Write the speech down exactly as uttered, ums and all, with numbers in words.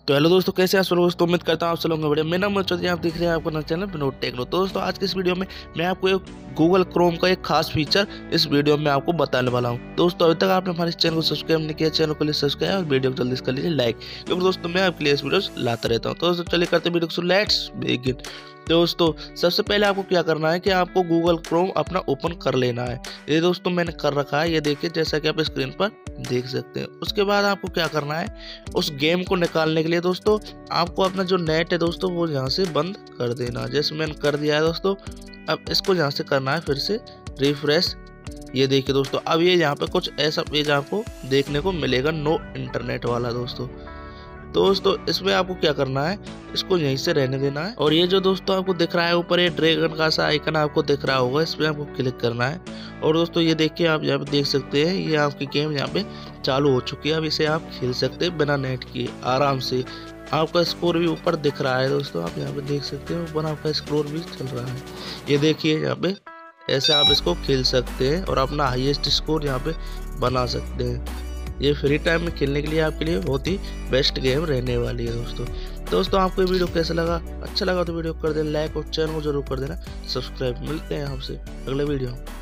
तो हेलो दोस्तों, कैसे हैं आप सब लोग। दोस्तों उम्मीद करता हूँ आप सब लोग बढ़िया। मेरा नाम चौधरी, आप देख रहे हैं आपका नया चैनल विनोद टेक्नो। तो दोस्तों आज के इस वीडियो में मैं आपको एक गूगल क्रोम का एक खास फीचर इस वीडियो में आपको बताने वाला हूँ। दोस्तों अभी तक आपने हमारे इस चैनल को सब्सक्राइब नहीं किया, चैनल को लिए सब्सक्राइब और वीडियो को जल्दी कर लीजिए लाइक, क्योंकि दोस्तों मैं आपके लिए इस वीडियो लाता रहता हूँ। तो दोस्तों चलिए करते वीडियो को, लेट्स बिगिन। दोस्तों सबसे पहले आपको क्या करना है कि आपको गूगल क्रोम अपना ओपन कर लेना है। ये दोस्तों मैंने कर रखा है, ये देखिए जैसा कि आप स्क्रीन पर देख सकते हैं। उसके बाद आपको क्या करना है, उस गेम को निकालने के लिए दोस्तों आपको अपना जो नेट है दोस्तों वो यहाँ से बंद कर देना। जैसे मैंने कर दिया है दोस्तों, अब इसको यहाँ से करना है फिर से रिफ्रेश। ये देखिए दोस्तों, अब ये यहाँ पे कुछ ऐसा पेज आपको देखने को मिलेगा, नो इंटरनेट वाला दोस्तों। दोस्तों इसमें आपको क्या करना है, इसको यहीं से रहने देना है। और ये जो दोस्तों आपको दिख रहा है ऊपर, ये ड्रैगन का सा आइकन आपको दिख रहा होगा, इस पर आपको क्लिक करना है। और दोस्तों ये देखिए, आप यहाँ पे देख सकते हैं ये आपकी गेम यहाँ पे चालू हो चुकी है। अब इसे आप खेल सकते हैं बिना नेट किए आराम से। आपका स्कोर भी ऊपर दिख रहा है दोस्तों, आप यहाँ पे देख सकते हैं ऊपर आपका स्कोर भी चल रहा है। ये देखिए यहाँ पे ऐसे आप इसको खेल सकते हैं और अपना हाईएस्ट स्कोर यहाँ पे बना सकते हैं। ये फ्री टाइम में खेलने के लिए आपके लिए बहुत ही बेस्ट गेम रहने वाली है दोस्तों। दोस्तों आपको ये वीडियो कैसा लगा, अच्छा लगा तो वीडियो कर देना लाइक और चैनल को जरूर कर देना सब्सक्राइब। मिलते हैं आपसे अगले वीडियो।